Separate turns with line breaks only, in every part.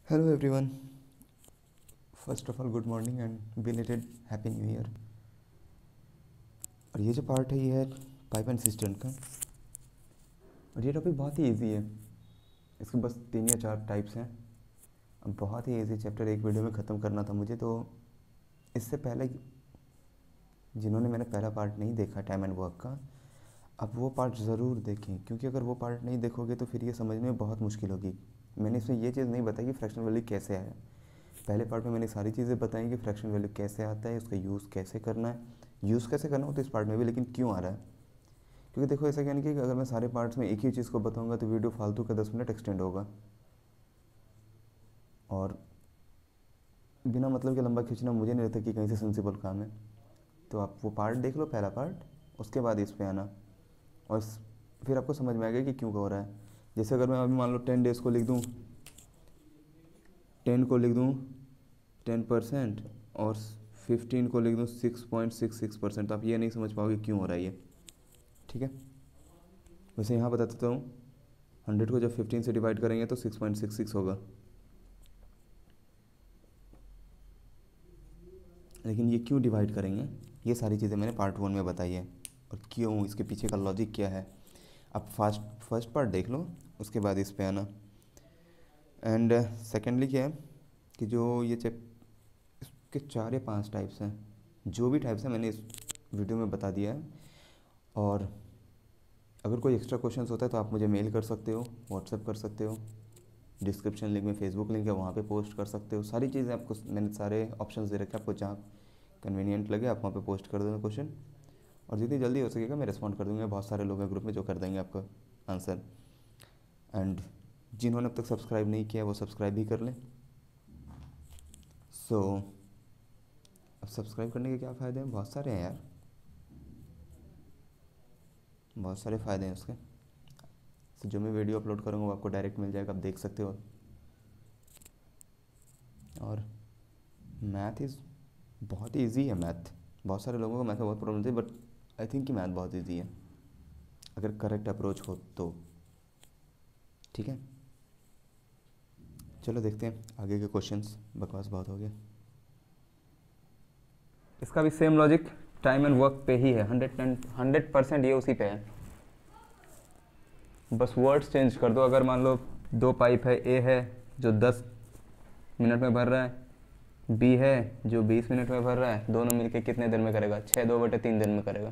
Hello everyone, first of all good morning and belated happy new year. और ये जो part है ये है पाइप एंड सिस्टर्न का। और ये टॉपिक बहुत ही इजी है, इसके बस 3 या 4 टाइप्स हैं। अब बहुत ही इजी चैप्टर एक वीडियो में ख़त्म करना था मुझे, तो इससे पहले जिन्होंने मैंने पहला पार्ट नहीं देखा टाइम एंड वर्क का, अब वो पार्ट ज़रूर देखें, क्योंकि अगर वो पार्ट नहीं देखोगे तो फिर ये समझने में बहुत मुश्किल होगी। मैंने इसमें ये चीज़ नहीं बताई कि फ्रैक्शनल वैल्यू कैसे आया। पहले पार्ट में मैंने सारी चीज़ें बताई कि फ्रैक्शनल वैल्यू कैसे आता है, उसका यूज़ कैसे करना है। यूज़ कैसे करना हो तो इस पार्ट में भी, लेकिन क्यों आ रहा है, क्योंकि देखो ऐसा क्या नहीं कि अगर मैं सारे पार्ट्स में एक ही चीज़ को बताऊँगा तो वीडियो फालतू का 10 मिनट एक्सटेंड होगा और बिना मतलब के लंबा खींचना मुझे नहीं लगता कि कहीं से सेंसिबल काम है। तो आप वो पार्ट देख लो, पहला पार्ट, उसके बाद इस पे आना और फिर आपको समझ में आएगा कि क्यों हो रहा है। जैसे अगर मैं अभी मान लो 10 डेज़ को लिख दूँ, 10 को लिख दूँ 10% और 15 को लिख दूँ 6.66%, तो आप ये नहीं समझ पाओगे क्यों हो रहा है ये। ठीक है, वैसे यहाँ बता देता हूँ, 100 को जब 15 से डिवाइड करेंगे तो 6.66 होगा, लेकिन ये क्यों डिवाइड करेंगे ये सारी चीज़ें मैंने पार्ट 1 में बताई है और क्यों, इसके पीछे का लॉजिक क्या है। आप फर्स्ट पार्ट देख लो, उसके बाद इस पे आना। एंड सेकेंडली क्या है कि जो ये इसके 4 या 5 टाइप्स हैं, जो भी टाइप्स हैं मैंने इस वीडियो में बता दिया है। और अगर कोई एक्स्ट्रा क्वेश्चंस होता है तो आप मुझे मेल कर सकते हो, व्हाट्सएप कर सकते हो, डिस्क्रिप्शन लिंक में फेसबुक लिंक है वहाँ पे पोस्ट कर सकते हो। सारी चीज़ें आपको मैंने सारे ऑप्शंस दे रखे हैं, आपको जहाँ कन्वीनियंट लगे आप वहाँ पे पोस्ट कर देना क्वेश्चन, और जितनी जल्दी हो सकेगा मैं रिस्पॉन्ड कर दूँगा। बहुत सारे लोग हैं ग्रुप में जो कर देंगे आपका आंसर। एंड जिन्होंने अब तक सब्सक्राइब नहीं किया वो सब्सक्राइब भी कर लें। सो अब सब्सक्राइब करने के क्या फ़ायदे हैं, बहुत सारे हैं यार, बहुत सारे फ़ायदे हैं उसके। तो जो मैं वीडियो अपलोड करूँगा वो आपको डायरेक्ट मिल जाएगा, आप देख सकते हो। और मैथ बहुत ही ईजी है। मैथ बहुत सारे लोगों को मैथ में बहुत प्रॉब्लम थी, बट आई थिंक कि मैथ बहुत ईजी है अगर करेक्ट अप्रोच हो तो। ठीक है, चलो देखते हैं आगे के क्वेश्चंस, बकवास बहुत हो गया।
इसका भी same logic time and work पे ही है, 100% ये उसी पे है, बस वर्ड्स चेंज कर दो। अगर मान लो 2 पाइप है, ए है जो 10 मिनट में भर रहा है, बी है जो 20 मिनट में भर रहा है, दोनों मिलके कितने देर में करेगा? 6/2/3 दिन में करेगा,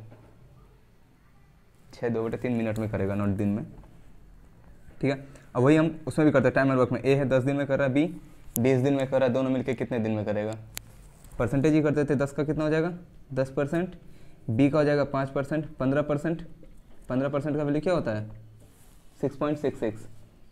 6/2/3 मिनट में करेगा, नॉट दिन में। ठीक है, अब वही हम उसमें भी करते हैं टाइम एंड वर्क में। ए है 10 दिन में कर रहा है, बी 20 दिन में कर रहा है, दोनों मिलके कितने दिन में करेगा? परसेंटेज ही करते थे, 10 का कितना हो जाएगा? 10%, बी का हो जाएगा 5%, 15%। 15% का वैल्यू क्या होता है? 6.66,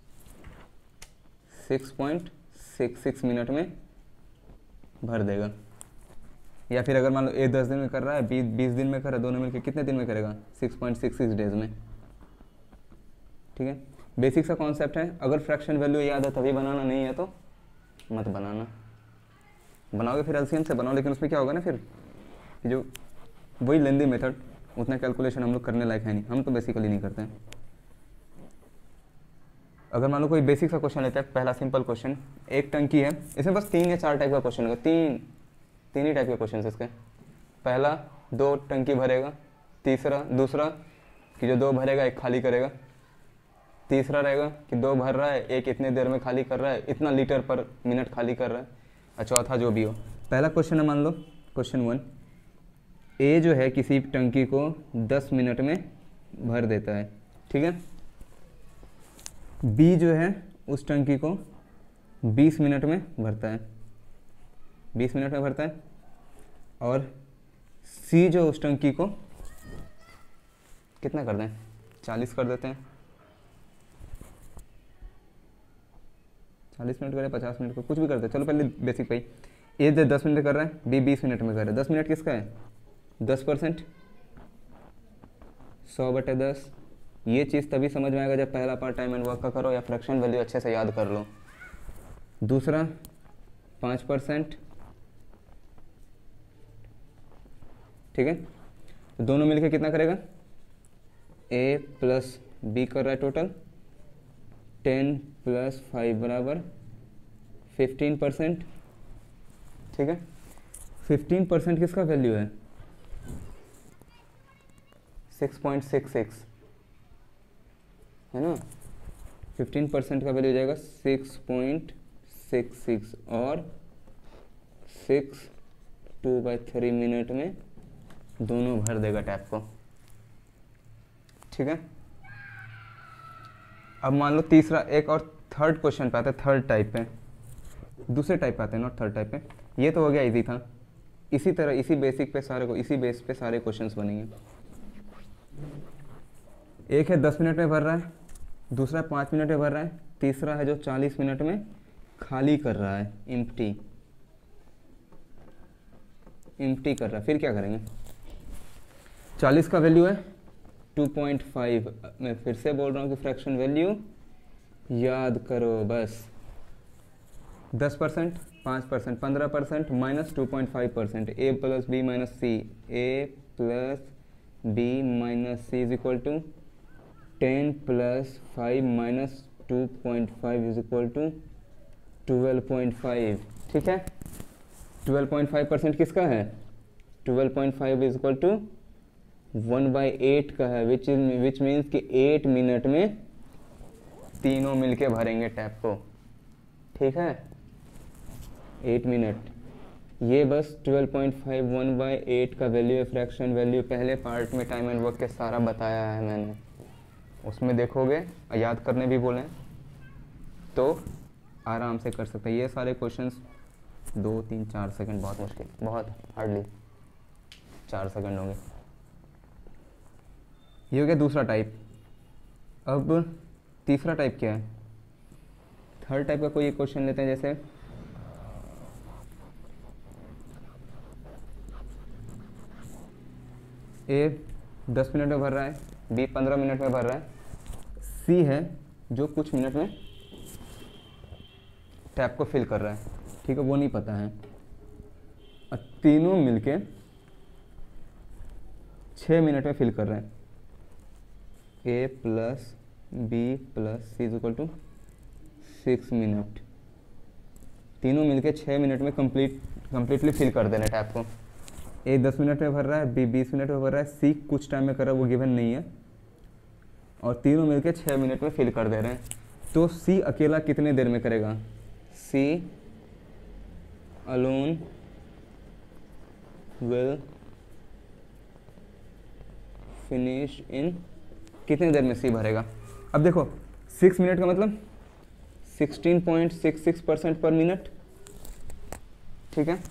6.66 मिनट में भर देगा। या फिर अगर मान लो ए 10 दिन में कर रहा है, बी 20 दिन में कर रहा है, दोनों मिलकर कितने दिन में करेगा? 6.66 डेज में। ठीक है, बेसिक सा कॉन्सेप्ट है। अगर फ्रैक्शन वैल्यू याद है तभी बनाना, नहीं है तो मत बनाना। बनाओगे फिर एलसीएम से बनाओ, लेकिन उसमें क्या होगा ना फिर जो वही लेंदी मेथड, उतना कैलकुलेशन हम लोग करने लायक है नहीं, हम तो बेसिकली नहीं करते हैं। अगर मान लो कोई बेसिक सा क्वेश्चन लेता है, पहला सिंपल क्वेश्चन, एक टंकी है, इसमें बस 3 या 4 टाइप का क्वेश्चन होगा, तीन ही टाइप के क्वेश्चन इसके। पहला 2 टंकी भरेगा, दूसरा कि जो 2 भरेगा 1 खाली करेगा, तीसरा रहेगा कि 2 भर रहा है, 1 इतने देर में खाली कर रहा है, इतना लीटर पर मिनट खाली कर रहा है, और चौथा जो भी हो। पहला क्वेश्चन है, मान लो क्वेश्चन 1, ए जो है किसी टंकी को 10 मिनट में भर देता है। ठीक है, बी जो है उस टंकी को 20 मिनट में भरता है, 20 मिनट में भरता है, और सी जो उस टंकी को कितना कर दें? 40 कर देते हैं। 40 मिनट करें, 50 मिनट को, कुछ भी करते हैं, चलो पहले बेसिक पे। ए 10 मिनट कर रहा है, बी 20 मिनट में कर रहा है। 10 मिनट किसका है? 10%, 100/10। ये चीज़ तभी समझ में आएगा जब पहला पार्ट टाइम एंड वर्क का करो या फ्रैक्शन वैल्यू अच्छे से याद कर लो। दूसरा 5%, ठीक है, तो दोनों मिलके कितना करेगा? ए प्लस बी कर रहा है टोटल, 10 + 5 = 15%, ठीक है। 15% किसका वैल्यू है? 6.66 है ना। 15% का वैल्यू हो जाएगा 6.66 और 6 2/3 मिनट में दोनों भर देगा टैप को, ठीक है। अब मान लो तीसरा एक और थर्ड क्वेश्चन पे आते हैं, थर्ड टाइप पे, दूसरे टाइप पे आते हैं, नॉट थर्ड टाइप पे। ये तो हो गया इजी था। इसी तरह इसी बेसिक पे सारे को इसी बेस पे सारे क्वेश्चंस बनेंगे। एक है 10 मिनट में भर रहा है, दूसरा 5 मिनट में भर रहा है, तीसरा है जो 40 मिनट में खाली कर रहा है, एम्प्टी कर रहा है। फिर क्या करेंगे? 40 का वैल्यू है 2.5। मैं फिर से बोल रहा हूँ कि फ्रैक्शन वैल्यू याद करो बस। 10%, 5%, 15% minus 2.5%, a plus B minus C, a plus B minus C is equal to 10 plus 5 minus 2.5 is equal to 12.5, ठीक है। 12.5% किसका है? 12.5 इज इक्वल टू 1/8 का है, विच मीन्स कि 8 मिनट में तीनों मिलके भरेंगे टैप को, ठीक है। 8 मिनट। ये बस 12.5 1/8 का वैल्यू है, फ्रैक्शन वैल्यू। पहले पार्ट में टाइम एंड वर्क के सारा बताया है मैंने, उसमें देखोगे, याद करने भी बोले तो आराम से कर सकते हैं। ये सारे क्वेश्चंस 2 3 4 सेकंड, बहुत मुश्किल, बहुत हार्डली 4 सेकंड होंगे। ये हो गया दूसरा टाइप। अब तीसरा टाइप क्या है? थर्ड टाइप का कोई एक क्वेश्चन लेते हैं, जैसे ए 10 मिनट में भर रहा है, बी 15 मिनट में भर रहा है, सी है जो कुछ मिनट में टैप को फिल कर रहा है, ठीक है, वो नहीं पता है। और तीनों मिलके 6 मिनट में फिल कर रहे हैं। A plus B plus C is equal to 6 minute. तीनों मिलके 6 मिनट में कंप्लीटली फिल कर देना टैप को। ए 10 मिनट में भर रहा है, बी 20 मिनट में भर रहा है, सी कुछ टाइम में कर रहा है, वो गिवन नहीं है, और तीनों मिलके 6 मिनट में फिल कर दे रहे हैं। तो सी अकेला कितने देर में करेगा? C alone will finish in, कितने देर में सी भरेगा? अब देखो 6 मिनट का मतलब 16.66% पर मिनट, ठीक है।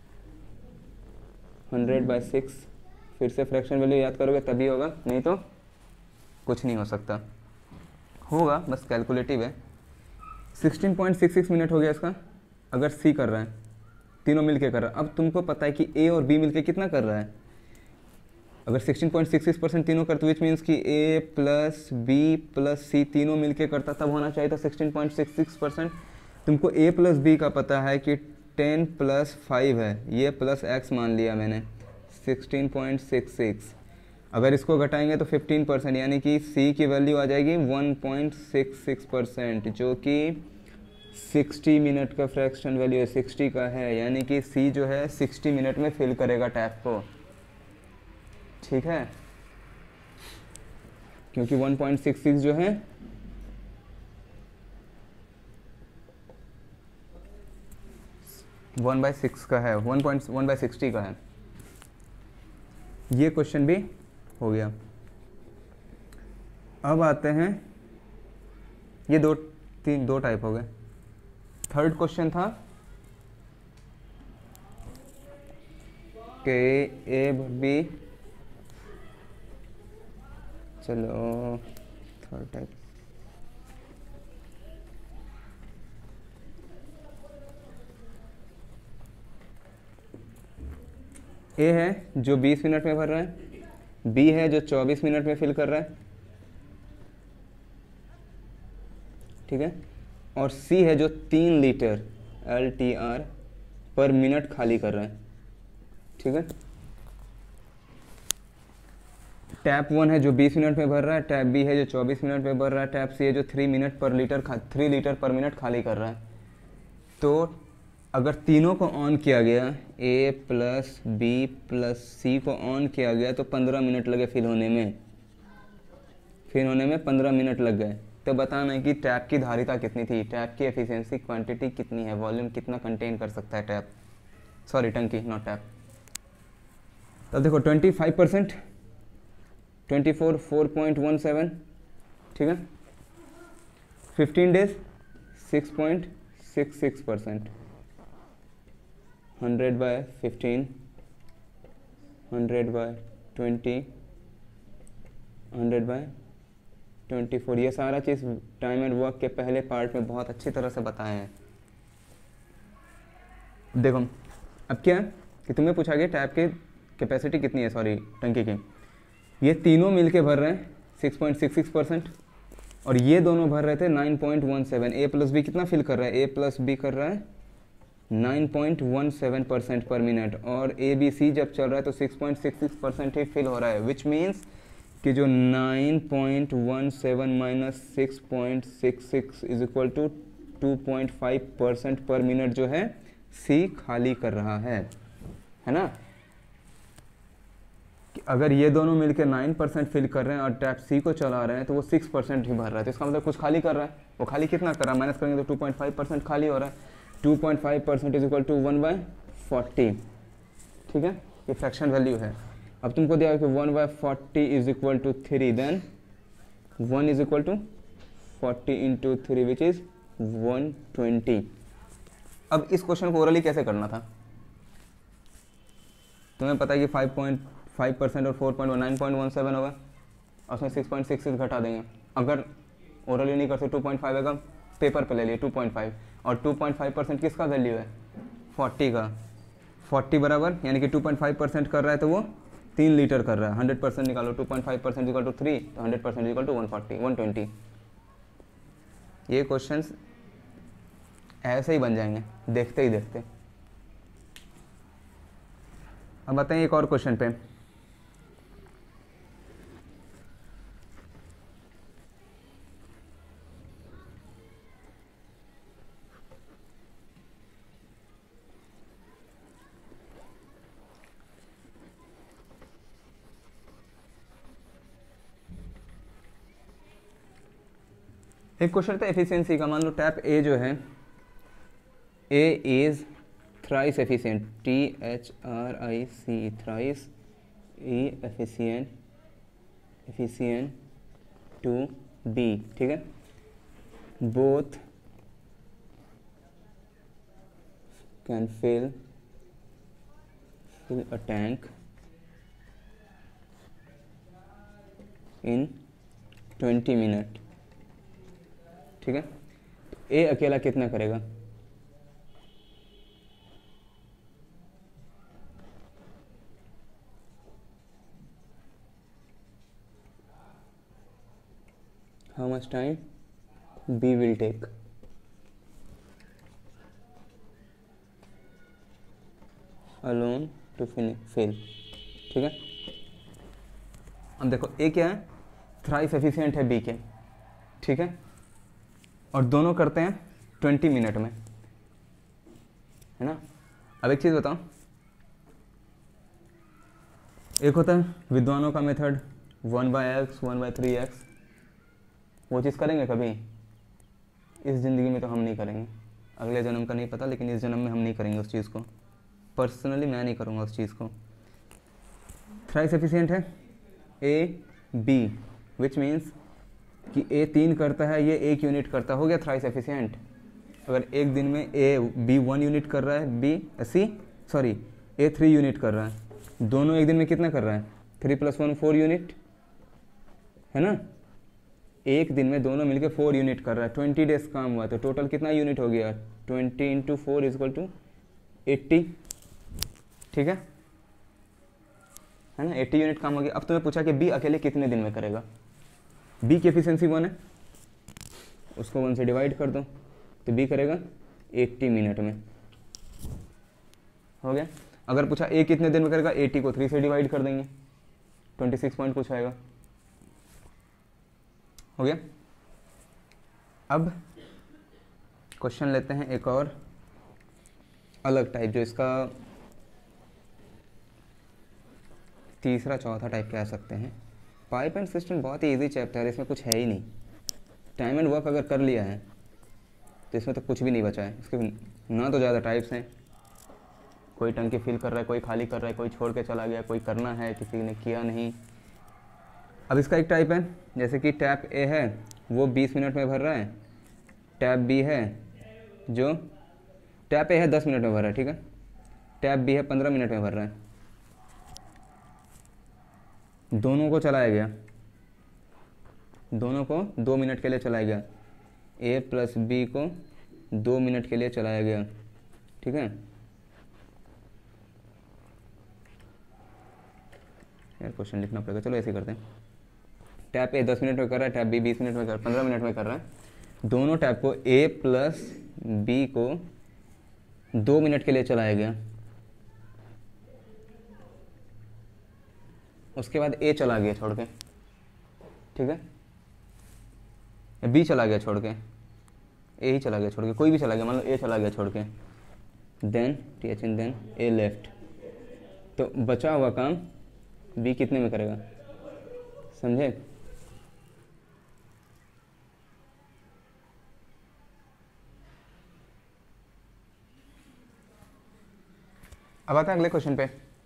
100/6। फिर से फ्रैक्शन वैल्यू याद करोगे तभी होगा, नहीं तो कुछ नहीं हो सकता। होगा बस कैलकुलेटिव है। 16.66 मिनट हो गया इसका, अगर सी कर रहा है, तीनों मिलके कर रहा है। अब तुमको पता है कि ए और बी मिलके कितना कर रहा है। अगर 16.66% तीनों करते, विच मीन्स कि A plus B plus C तीनों मिलके करता, तब होना चाहिए था 16.66%। तुमको ए प्लस बी का पता है कि 10 प्लस 5 है, ये प्लस एक्स मान लिया मैंने, 16.66। अगर इसको घटाएंगे तो 15%, यानी कि सी की वैल्यू आ जाएगी 1.66%, जो कि 60 मिनट का फ्रैक्शन वैल्यू है, 60 का है, यानी कि सी जो है 60 मिनट में फिल करेगा टैप को, ठीक है। क्योंकि 1.66 जो है 1/6 का है, 1/60 का है। ये क्वेश्चन भी हो गया। अब आते हैं, ये दो टाइप हो गए। थर्ड क्वेश्चन था के ए बी, चलो थर्ड टाइप, ए है जो 20 मिनट में भर रहा है, बी है जो 24 मिनट में फिल कर रहा है, ठीक है, और सी है जो 3 लीटर LTR पर मिनट खाली कर रहा है, ठीक है। टैप 1 है जो 20 मिनट में भर रहा है, टैप बी है जो 24 मिनट में भर रहा है, टैप सी है जो 3 लीटर पर मिनट खाली कर रहा है। तो अगर तीनों को ऑन किया गया, A plus B plus C को ऑन किया गया तो 15 मिनट लगे फिल होने में, 15 मिनट लग गए। तो बताना है कि टैप की धारिता कितनी थी, टैप की एफिशिएंसी क्वांटिटी कितनी है, वॉल्यूम कितना कंटेन कर सकता है टैप, सॉरी टंकी नॉट टैप। तब देखो 25%, 24 4.17, ठीक है। 15 डेज 6.66%, 100/15, 100/20, 100/24। ये सारा चीज़ टाइम एंड वर्क के पहले पार्ट में बहुत अच्छी तरह से बताए हैं। देखो अब क्या है कि तुम्हें पूछा गया टैप की कैपेसिटी कितनी है, सॉरी टंकी की। ये तीनों मिलके भर रहे हैं 6.66% और ये दोनों भर रहे थे 9.17। ए प्लस बी कितना फिल कर रहा है, ए प्लस बी कर रहा है 9.17% पर मिनट, और ए बी सी जब चल रहा है तो 6.66% ही फिल हो रहा है। विच मीन्स कि जो 9.17 माइनस 6.66 इज इक्वल टू 2.5% पर मिनट जो है सी खाली कर रहा है ना। कि अगर ये दोनों मिलकर 9% फिल कर रहे हैं और टैप सी को चला रहे हैं तो वो 6% ही भर रहा है, तो इसका मतलब कुछ खाली कर रहा है। वो खाली कितना कर रहा है, माइनस करेंगे तो 2.5% खाली हो रहा है। 2.5% इज इक्वल टू 1/40, ठीक है, ये फ्रैक्शन वैल्यू है। अब तुमको दिया कि 1/40 is equal to 3, then 1 is equal to 40 into 3 which is 120। अब इस क्वेश्चन को ओरली कैसे करना था, तुम्हें पता है कि 5.5% और 9.17 होगा, और उसमें 6.66 घटा देंगे। अगर ओरली नहीं कर सकते 2.5 आएगा, पेपर पे ले लिए 2.5, और 2.5% किसका वैल्यू है, 40 का। 40 बराबर यानी कि 2.5% कर रहा है तो वो 3 लीटर कर रहा है। 100% निकालो, 2.5% इक्वल टू 3, तो 100% इक्वल टू 120। ये क्वेश्चंस ऐसे ही बन जाएंगे देखते ही देखते। अब बताएं एक और क्वेश्चन पे। एक क्वेश्चन था एफिशिएंसी का। मान लो टैप ए जो है, A is thrice efficient, THRICE, thrice ई एफिशिएंट टू बी, ठीक है। Both can fill a tank in 20 minute, ठीक है। ए अकेला कितना करेगा, how much time B will take, alone to fill, ठीक है। अब देखो ए क्या है, थ्राइस एफिशिएंट है बी के, ठीक है, और दोनों करते हैं 20 मिनट में, है ना। अब एक चीज़ बताओ, एक होता है विद्वानों का मेथड 1/x 1/3x, वो चीज़ करेंगे कभी इस ज़िंदगी में, तो हम नहीं करेंगे। अगले जन्म का नहीं पता, लेकिन इस जन्म में हम नहीं करेंगे उस चीज़ को। पर्सनली मैं नहीं करूँगा उस चीज़ को। थ्राइस एफिशिएंट है ए बी, विच मीन्स कि ए 3 करता है, ये 1 यूनिट करता, हो गया थ्राइस एफिशिएंट। अगर एक दिन में बी 1 यूनिट कर रहा है, ए 3 यूनिट कर रहा है, दोनों एक दिन में कितना कर रहा है, 3 + 1 4 यूनिट, है ना। एक दिन में दोनों मिलकर 4 यूनिट कर रहा है। 20 डेज काम हुआ तो टोटल कितना यूनिट हो गया, 20 × 4 इज इक्वल टू 80, ठीक है ना। 80 यूनिट काम हो गया। अब तुम्हें पूछा कि बी अकेले कितने दिन में करेगा। बी की एफिशिएंसी 1 है, उसको 1 से डिवाइड कर दो तो बी करेगा 80 मिनट में, हो गया। अगर पूछा ए कितने दिन में करेगा, 80 को 3 से डिवाइड कर देंगे, 26 पॉइंट कुछ आएगा, हो गया। अब क्वेश्चन लेते हैं एक और अलग टाइप, जो इसका तीसरा चौथा टाइप कह सकते हैं। पाइप एंड सिस्टम बहुत ही ईजी चैप्टर है, इसमें कुछ है ही नहीं। टाइम एंड वर्क अगर कर लिया है तो इसमें तो कुछ भी नहीं बचा है। इसके ना तो ज़्यादा टाइप्स हैं, कोई टंकी फिल कर रहा है, कोई खाली कर रहा है, कोई छोड़ के चला गया, कोई करना है, किसी ने किया नहीं। अब इसका एक टाइप है, जैसे कि टैप ए है वो 20 मिनट में भर रहा है, टैप बी है जो टैप ए है 10 मिनट में भर रहा है, ठीक है, टैप बी है 15 मिनट में भर रहा है। दोनों को चलाया गया, दोनों को 2 मिनट के लिए चलाया गया, ए प्लस बी को 2 मिनट के लिए चलाया गया, ठीक है। यार क्वेश्चन लिखना पड़ेगा, चलो ऐसे करते हैं। टैप ए 10 मिनट में कर रहा है, टैप बी 20 मिनट में कर 15 मिनट में कर रहा है। दोनों टैप को ए प्लस बी को 2 मिनट के लिए चलाया गया। उसके बाद ए चला गया छोड़ के, ठीक है, बी चला गया छोड़ के, ए ही चला गया छोड़ के, कोई भी चला गया, मान लो ए चला गया छोड़ के, then T H N then A left, तो बचा हुआ काम बी कितने में करेगा, समझे। अब आता है अगले क्वेश्चन पे।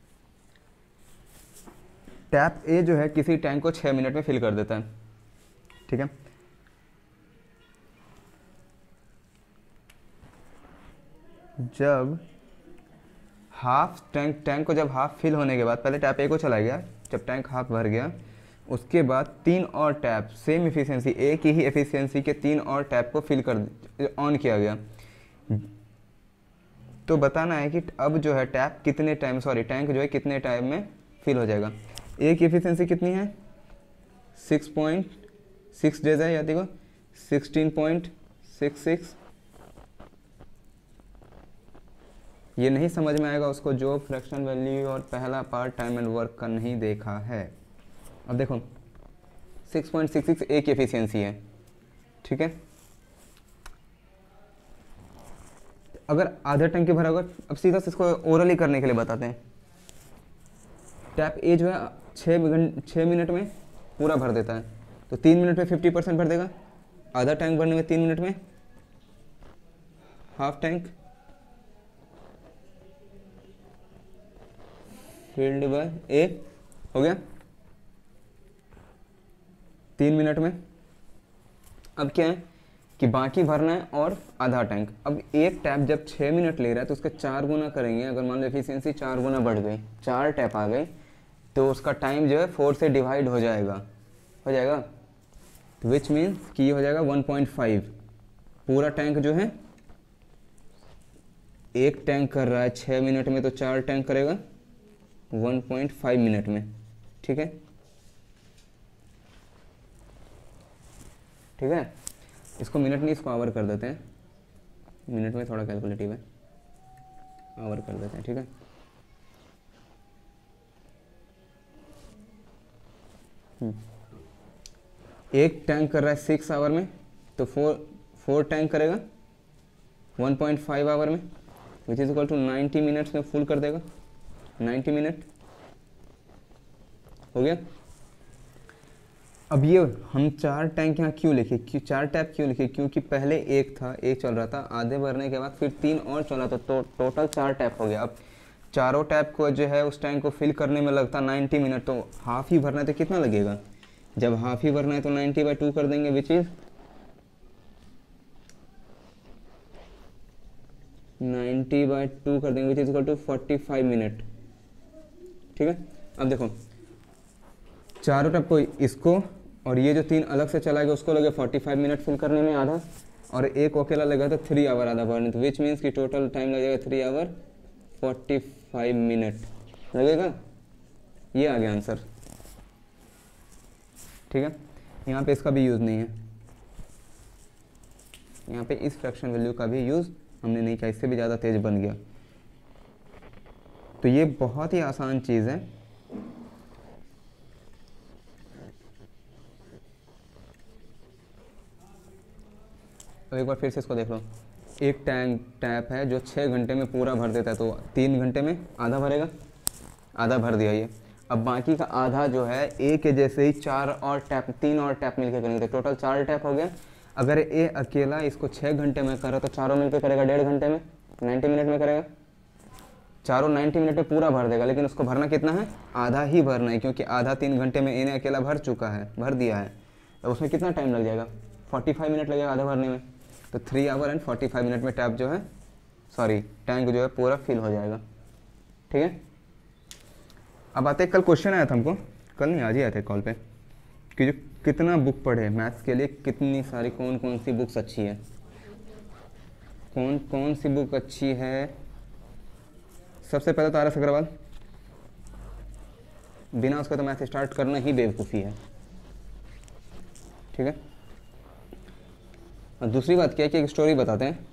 टैप ए जो है किसी टैंक को 6 मिनट में फिल कर देता है, ठीक है। जब टैंक को जब हाफ फिल होने के बाद, पहले टैप ए को चला गया, जब टैंक हाफ भर गया उसके बाद 3 और टैप सेम एफिशिएंसी, एक ही एफिशिएंसी के 3 और टैप को फिल कर ऑन किया गया। तो बताना है कि अब जो है टैप कितने टाइम, सॉरी टैंक जो है कितने टाइम में फिल हो जाएगा। ए की एफिशिएंसी कितनी है, 6.6 डेज है, या देखो 16.66। ये नहीं समझ में आएगा उसको जो फ्रैक्शन वैल्यू और पहला पार्ट टाइम एंड वर्क का नहीं देखा है। अब देखो 6.66 ए की एफिशिएंसी है, ठीक है। अगर आधा टंकी भरा होगा, अब सीधा से इसको ओरली करने के लिए बताते हैं। टैप ए जो है 6 मिनट में पूरा भर देता है, तो 3 मिनट में 50% भर देगा। आधा टैंक भरने में 3 मिनट में half tank filled by A हो गया 3 मिनट में। अब क्या है कि बाकी भरना है और आधा टैंक। अब एक टैप जब 6 मिनट ले रहा है तो उसके 4 गुना करेंगे। अगर मान लो एफिशिएंसी 4 गुना बढ़ गई, 4 टैप आ गए, तो उसका टाइम जो है 4 से डिवाइड हो जाएगा, तो विच मीन्स कि ये हो जाएगा 1.5। पूरा टैंक जो है, एक टैंक कर रहा है 6 मिनट में, तो 4 टैंक करेगा 1.5 मिनट में, ठीक है, ठीक है। इसको मिनट नहीं, इसको आवर कर देते हैं, मिनट में थोड़ा कैलकुलेटिव है, आवर कर देते हैं, ठीक है। एक टैंक कर रहा है 6 आवर में, तो 4 टैंक करेगा 1.5 आवर में, which is equal to 90 minutes में फुल कर देगा। 90 मिनट हो गया। अब ये हम 4 टैंक यहाँ क्यों लिखे, 4 टैप क्यों लिखे, क्योंकि पहले एक था, एक चल रहा था, आधे भरने के बाद फिर 3 और चला, तो टोटल 4 टैप हो गया। अब चारों टैप को जो है उस टैंक को फिल करने में लगता 90 मिनट, तो हाफ ही भरना है तो कितना लगेगा, जब हाफ ही भरना है तो 90/2 कर देंगे, विच इज 90/2 कर देंगे, which is equal to 45 minute, ठीक है। अब देखो चारों टैप को, इसको और ये जो 3 अलग से चला गया उसको लगे 45 मिनट फिल करने में आधा, और एक अकेला लगा तो 3 आवर आधा भरने, तो विच मीन्स कि टोटल टाइम लगेगा 3 आवर 45 मिनट लगेगा। ये आ गया आंसर, ठीक है। यहाँ पे इसका भी यूज़ नहीं है, यहाँ पे इस फ्रैक्शन वैल्यू का भी यूज़ हमने नहीं किया, इससे भी ज़्यादा तेज बन गया। तो ये बहुत ही आसान चीज़ है। अब एक बार फिर से इसको देख लो। एक टैप है जो 6 घंटे में पूरा भर देता है, तो 3 घंटे में आधा भरेगा, आधा भर दिया ये। अब बाकी का आधा जो है ए के जैसे ही 3 और टैप मिलकर करेंगे, तो टोटल 4 टैप हो गया। अगर ए अकेला इसको 6 घंटे में करे तो चारों मिलकर करेगा 1.5 घंटे में, 90 मिनट में करेगा, चारों 90 मिनट में पूरा भर देगा। लेकिन उसको भरना कितना है, आधा ही भरना है, क्योंकि आधा 3 घंटे में ए ने अकेला भर चुका है, भर दिया है। तो उसमें कितना टाइम लग जाएगा, 45 मिनट लगेगा आधा भरने में। तो 3 आवर एंड 45 मिनट में टैप जो है टैंक जो है पूरा फिल हो जाएगा। ठीक है। अब आते कल क्वेश्चन आया था हमको, कल नहीं आज ही आए थे कॉल पे, कि जो कितना बुक पढ़े मैथ्स के लिए, कितनी सारी कौन कौन सी बुक्स अच्छी है, कौन कौन सी बुक अच्छी है। सबसे पहले तो आर एस अग्रवाल, बिना उसका तो मैथ स्टार्ट करना ही बेवकूफ़ी है। ठीक है। और दूसरी बात क्या है कि एक स्टोरी बताते हैं।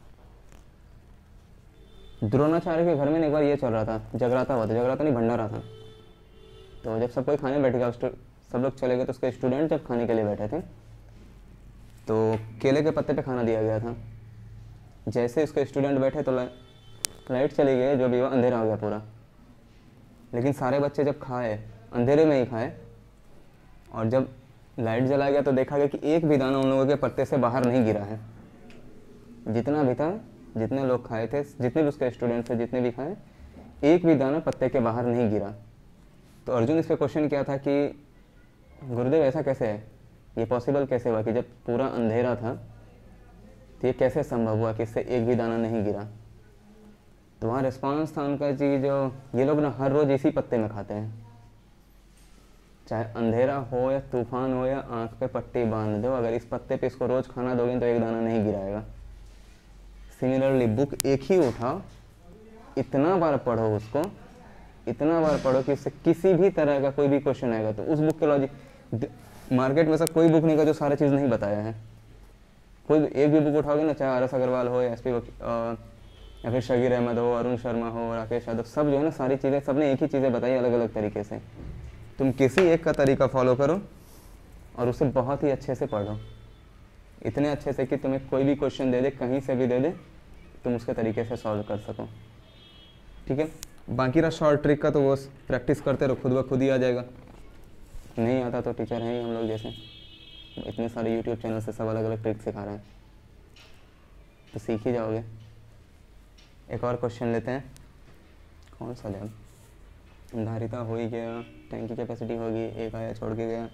द्रोणाचार्य के घर में एक बार ये चल रहा था, जगराता हुआ था, जगराता नहीं भंडारा था। तो जब सब कोई खाने बैठ गया, सब लोग चले गए, तो उसके स्टूडेंट जब खाने के लिए बैठे थे तो केले के पत्ते पे खाना दिया गया था। जैसे उसके स्टूडेंट बैठे तो लाइट चली गई, जो भी वो अंधेरा हो गया पूरा। लेकिन सारे बच्चे जब खाए अंधेरे में ही खाए, और जब लाइट जला गया तो देखा गया कि एक भी दाना उन लोगों के पत्ते से बाहर नहीं गिरा है। जितना भी था, जितने लोग खाए थे, जितने भी उसके स्टूडेंट थे, जितने भी खाए, एक भी दाना पत्ते के बाहर नहीं गिरा। तो अर्जुन इस पर क्वेश्चन किया था कि गुरुदेव ऐसा कैसे है, ये पॉसिबल कैसे हुआ कि जब पूरा अंधेरा था तो ये कैसे संभव हुआ कि इससे एक भी दाना नहीं गिरा। तो वहाँ रिस्पॉन्स था उनका जी, जो ये लोग ना हर रोज़ इसी पत्ते में खाते हैं, चाहे अंधेरा हो या तूफान हो या आँख पे पट्टी बांध दो, अगर इस पत्ते पे इसको रोज़ खाना दोगे तो एक दाना नहीं गिराएगा। सिमिलरली बुक एक ही उठाओ, इतना बार पढ़ो उसको, इतना बार पढ़ो कि उससे किसी भी तरह का कोई भी क्वेश्चन आएगा तो उस बुक के लॉजिक, मार्केट में से कोई बुक नहीं का जो सारा चीज़ नहीं बताया है। कोई एक भी बुक उठाओगे ना, चाहे आर एस अग्रवाल हो या एस पी या फिर शगीर अहमद हो, अरुण शर्मा हो, राकेश यादव, सब जो है ना सारी चीज़ें, सब ने एक ही चीज़ें बताई अलग अलग तरीके से। तुम किसी एक का तरीका फॉलो करो और उसे बहुत ही अच्छे से पढ़ो, इतने अच्छे से कि तुम्हें कोई भी क्वेश्चन दे दे, कहीं से भी दे दे, तुम उसके तरीके से सॉल्व कर सको। ठीक है। बाकी रहा शॉर्ट ट्रिक का, तो वो प्रैक्टिस करते रहो, खुद ब खुद ही आ जाएगा। नहीं आता तो टीचर हैं ही हम लोग जैसे, इतने सारे यूट्यूब चैनल से सब अलग अलग ट्रिक सिखा रहे हैं, तो सीख ही जाओगे। एक और क्वेश्चन लेते हैं, कौन सा ले, धारिता हो ही गया, टैंक की कैपेसिटी होगी, एक आया छोड़ के गया।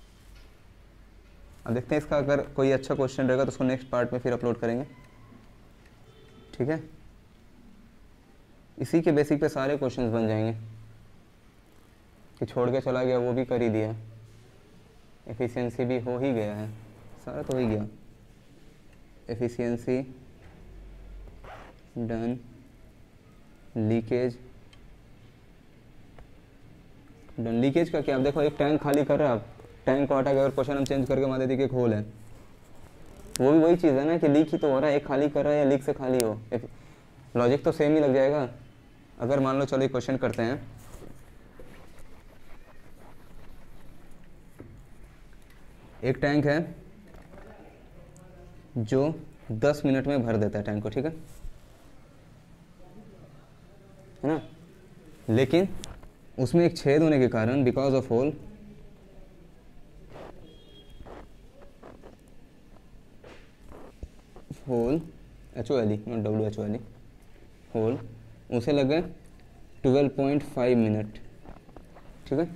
अब देखते हैं इसका, अगर कोई अच्छा क्वेश्चन रहेगा तो उसको नेक्स्ट पार्ट में फिर अपलोड करेंगे। ठीक है। इसी के बेसिक पे सारे क्वेश्चंस बन जाएंगे, कि छोड़ के चला गया वो भी कर ही दिया, एफिशिएंसी भी हो ही गया है, सारा तो हो ही गया। Efficiency done, leakage done. Leakage का क्या, आप देखो एक टैंक खाली कर रहा है, आप टैंक को हटा के और क्वेश्चन हम चेंज करके मान लेते कि एक होल है, वो भी वही चीज़ है ना कि लीक ही तो हो रहा है, एक खाली कर रहा है या लीक से खाली हो, लॉजिक तो सेम ही लग जाएगा। अगर मान लो, चलो एक क्वेश्चन करते हैं, एक टैंक है जो 10 मिनट में भर देता है टैंक को, ठीक है ना, लेकिन उसमें एक छेद होने के कारण, बिकॉज ऑफ होल, HOLE नॉट WHOLE, होल, उसे लगे 12.5 मिनट। ठीक है,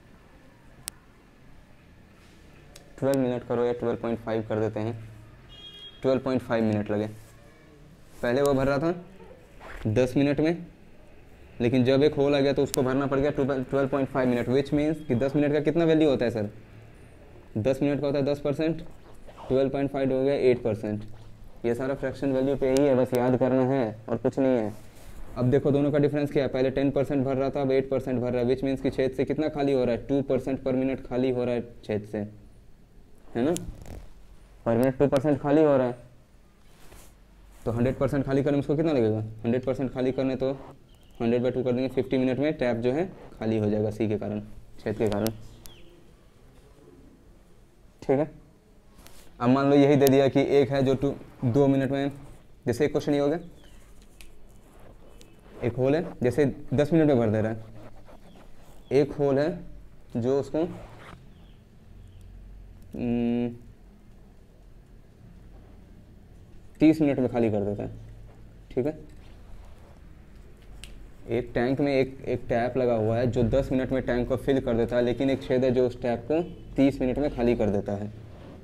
12 मिनट करो या 12.5 कर देते हैं, 12.5 मिनट लगे। पहले वो भर रहा था 10 मिनट में, लेकिन जब एक होल आ गया तो उसको भरना पड़ गया 12.5 मिनट, विच मीन्स कि 10 मिनट का कितना वैल्यू होता है सर, 10 मिनट का होता है 10%, 12.5 हो गया 8%। ये सारा फ्रैक्शन वैल्यू पे ही है, बस याद करना है और कुछ नहीं है। अब देखो दोनों का डिफरेंस क्या है, पहले 10% भर रहा था, अब 8% भर रहा है, विच मीन्स कि छेद से कितना खाली हो रहा है, 2% पर मिनट खाली हो रहा है छेद से, है ना, पर मिनट 2% खाली हो रहा है। तो 100% खाली करने में उसको कितना लगेगा, 100% खाली करने तो 100/2 कर देंगे, 50 मिनट में टैप जो है खाली हो जाएगा, सी के कारण, छेद के कारण। ठीक है। अब मान लो यही दे दिया कि एक है जो 2 मिनट में जैसे एक क्वेश्चन ये हो गया, एक होल है जैसे 10 मिनट में भर दे रहा है, एक होल है जो उसको 30 मिनट में खाली कर देता है, ठीक है। एक टैंक में एक टैप लगा हुआ है जो 10 मिनट में टैंक को फिल कर देता है, लेकिन एक छेद है जो उस टैप को 30 मिनट में खाली कर देता है।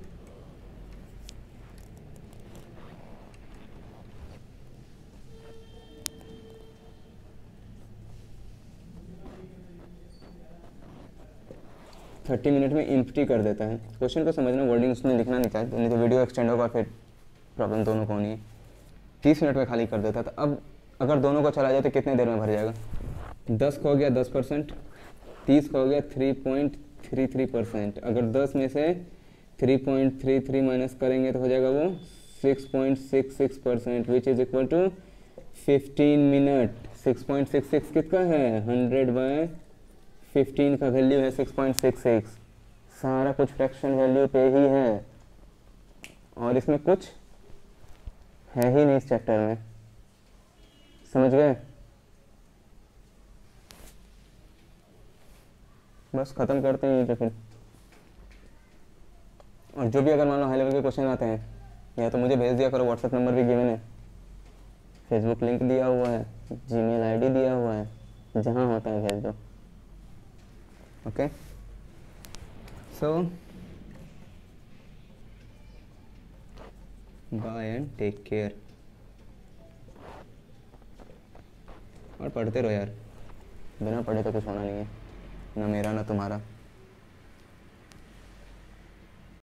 थर्टी मिनट में एम्प्टी कर देता है। क्वेश्चन को समझना, वर्डिंग उसमें लिखना नहीं चाहिए, नहीं तो वीडियो एक्सटेंड होगा, फिर प्रॉब्लम दोनों को होनी है। 30 मिनट में खाली कर देता है। तो अब अगर दोनों को चला जाए तो कितने देर में भर जाएगा? 10 का हो गया 10%, 30 का हो गया 3.33%। अगर 10 में से 3.33 माइनस करेंगे तो हो जाएगा वो 6.66%, which is equal to 15 minute. 6.66 किसका है? 100/15 का वैल्यू है 6.66। सारा कुछ फ्रैक्शन वैल्यू पे ही है और इसमें कुछ है ही नहीं इस चैप्टर में। समझ गए? बस खत्म करते हैं तो फिर। और जो भी अगर मान लो हाई लेवल के क्वेश्चन आते हैं, या तो मुझे भेज दिया करो, व्हाट्सएप नंबर भी गिवन है, फेसबुक लिंक दिया हुआ है, जीमेल आईडी दिया हुआ है, जहाँ होता है भेज दो। Okay, so bye and take care. और पढ़ते रहो यार, बिना पढ़े तो कुछ होना नहीं है, ना मेरा ना तुम्हारा।